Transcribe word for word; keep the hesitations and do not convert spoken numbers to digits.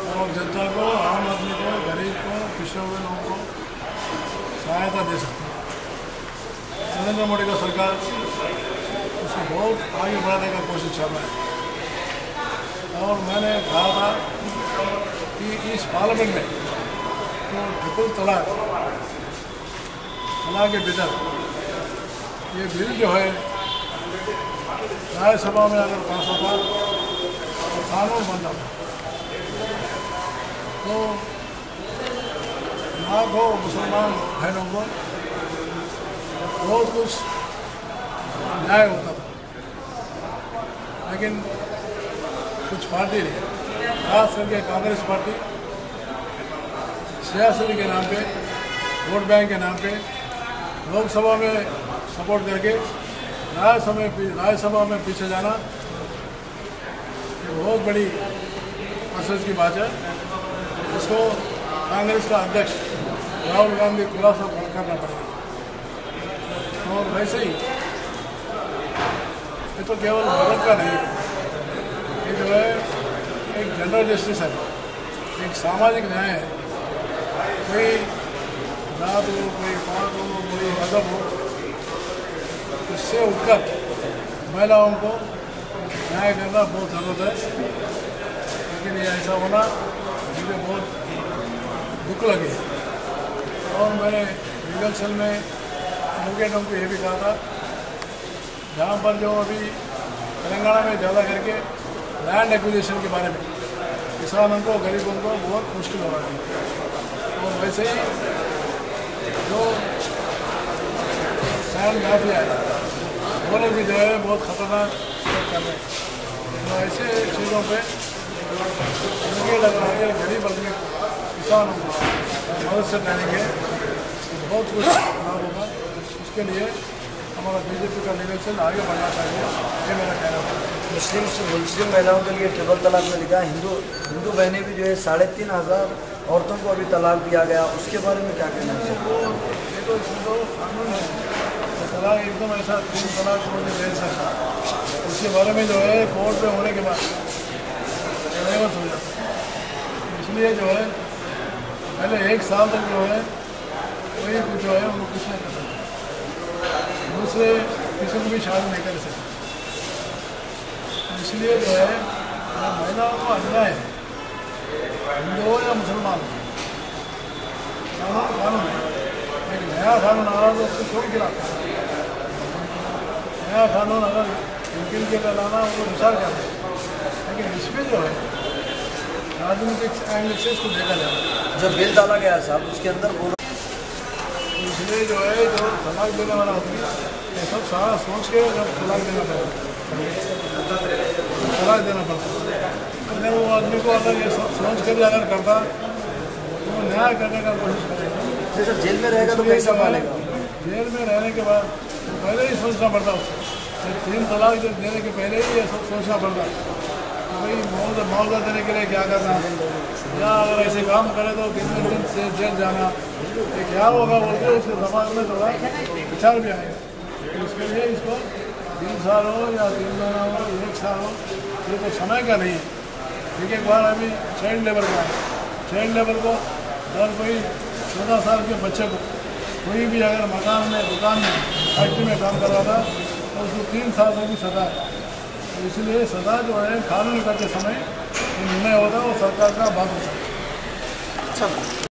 और जनता को, आम आदमी को, गरीब को, पिछड़े हुए लोगों को सहायता दे सकती है। नरेंद्र मोदी का सरकार उसको बहुत आगे बढ़ाने का कोशिश कर रहा है। और मैंने कहा था कि इस पार्लियामेंट में तो ट्रिपल तलाक तलाक के भीतर ये बिल जो है राज्यसभा में अगर पास होता तो कानून बन जाता, तो लाखों मुसलमान बहनों को बहुत कुछ न्याय होता था। लेकिन कुछ पार्टी ने, खास करके कांग्रेस पार्टी, सियासत के नाम पे, वोट बैंक के नाम पे लोकसभा में सपोर्ट करके राज्यसभा में राज्यसभा में पीछे जाना ये बहुत बड़ी अफसोस की बात है। इसको कांग्रेस का अध्यक्ष राहुल गांधी खुलासा करना पड़ेगा। और वैसे ही ये तो केवल भारत का नहीं है, ये जो है एक जनरल जस्टिस है, एक सामाजिक न्याय है। कोई जात हो, कोई पात हो, कोई मजहब हो, इससे उठकर महिलाओं को न्याय करना बहुत ज़रूरत है। लेकिन ये ऐसा होना मुझे बहुत दुख लगे। और मैंने लीगल सेल में एडवोकेटों को ये भी कहा था, जहाँ पर जो अभी तेलंगाना में ज़्यादा करके लैंड एक्विजिशन के बारे में किसानों को, गरीबों को बहुत मुश्किल हो रहा है। और वैसे ही जो सैंड माफिया है वो लोग भी जो है बहुत खतरनाक कर रहे हैं। तो ऐसे चीज़ों पे मुझे लग रहा है गरीब आदमी किसानों को मदद से डालेंगे तो बहुत कुछ लाभ होगा। उसके लिए हमारा बीजेपी का लीगल सेल आगे बढ़ना चाहिए, ये मेरा कहना है। मुस्लिम मुस्लिम महिलाओं के लिए ट्रिपल तलाक में लिखा, हिंदू हिंदू बहनें भी जो है साढ़े तीन हज़ार औरतों को अभी तलाक दिया गया, उसके बारे में क्या कहना है? वो ये तो इसमें तो कानून है, तो तलाक एकदम ऐसा तीन तलाक मुझे दे सकता, उसके बारे में जो है कोर्ट में होने के बाद डाइवर्स हो जाता है। इसलिए जो है पहले एक साल तक जो है कोई कुछ जो है उनको कुछ नहीं कर सकते, दूसरे किसी को भी शादी नहीं कर सकते। इसलिए जो है महिलाओं को अन्याय है, हिंदू हो या मुसलमान हो, कानून कानून है। एक नया कानून आ रहा तो उसको छोड़ गिराता है। नया कानून अगर वकील के लिए लाना वो विचार करते हैं, लेकिन इसमें जो है राजनीतिक एंगल से इसको देखा जाए। जो बिल डाला गया साहब उसके अंदर वो इसलिए जो है जो तलाक देने वाला आदमी ये सब सारा सोच के जब तलाक देना पड़ेगा, तलाक देना पड़ता है। अगर वो आदमी को अगर ये सब सोच कर अगर करता तो वो न्याय करने का कोशिश करेगा। जैसे जेल में रहेगा तो कैसा मानेगा? जेल में रहने के बाद तो पहले ही सोचना पड़ता उसको, तीन तलाक जब देने के पहले ही ये सब सोचना पड़ता तो भाई मुआवजा मुआवजा देने के लिए क्या करना, या अगर ऐसे काम करे तो कितने दिन से जेल जाना, ये क्या होगा बोल के उसके दिमाग में थोड़ा विचार भी आएगा। तो इसके लिए इसको तीन साल हो या तीन महीना हो, एक साल हो, ये तो समय का नहीं है। एक एक बार अभी चाइल्ड लेबर का है, चाइल्ड लेबर को अगर कोई चौदह साल के बच्चे को कोई भी अगर मकान में, दुकान में, फैक्ट्री में काम करवाता तो उसको तीन साल तक भी सजा है। तो इसलिए सजा जो है कानून करते समय निर्णय होता है वो सरकार का बात होता है।